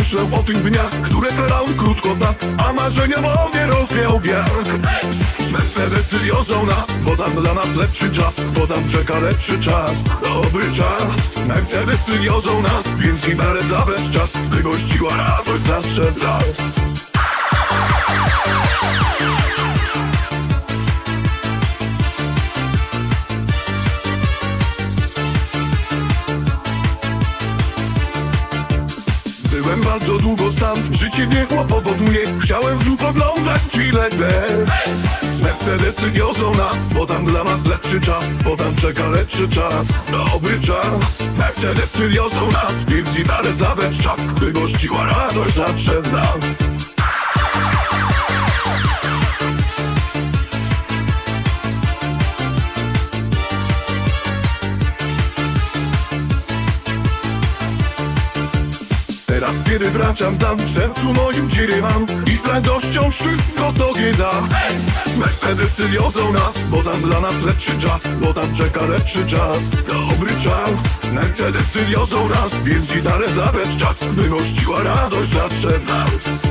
myślę o tych dniach, które trwały krótko tak, a marzenia moje rozwiał wiatr. Mercedesy wiozą nas, bo tam dla nas lepszy czas, bo tam czeka lepszy czas, dobry czas. Mercedesy wiozą nas, więc nie dalej zabrać czas, by gościła radość zawsze dla nas. Byłem bardzo długo sam, życie biegło powoduje. Chciałem znów oglądać chwilę grę. Mercedesy wiozą nas, bo tam dla nas lepszy czas, bo tam czeka lepszy czas, dobry czas. Mercedesy wiozą nas, więc nie dalej zabrać czas, by gościła radość zawsze w nas. Teraz kiedy wracam tam, w sercu moim dziry mam i z radością wszystko to nie da. Mercedesy wiozą nas, bo tam dla nas lepszy czas, bo tam czeka lepszy czas, dobry czas. Mercedesy wiozą nas, więc nie dalej zabrać czas, by gościła radość zawsze w nas.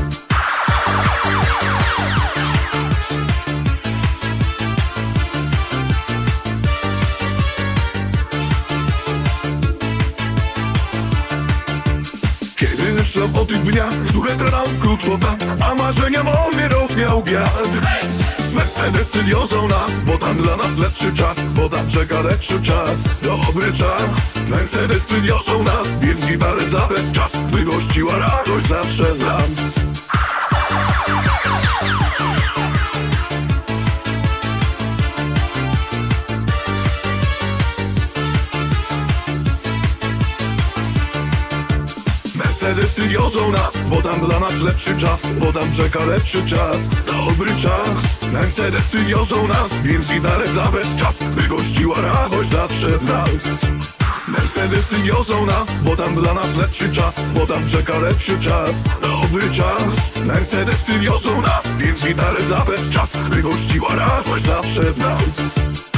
Myślę o tych dniach, które trwały krótko tak, a marzenia moje rozwiał wiatr. Mercedesy wiozą nas, bo tam dla nas lepszy czas, bo tam czeka lepszy czas, dobry czas. Mercedesy wiozą nas, więc nie dalej zabrać czas, by gościła radość zawsze w nas. Mercedesy wiozą nas, bo tam dla nas lepszy czas, bo tam czeka lepszy czas, dobry czas. Mercedesy wiozą nas, więc nie dalej zabrać czas, by gościła radość zawsze w nas. Mercedesy wiozą nas, bo tam dla nas lepszy czas, bo tam czeka lepszy czas, dobry czas. Mercedesy wiozą nas, więc nie dalej zabrać czas, by gościła radość zawsze w nas.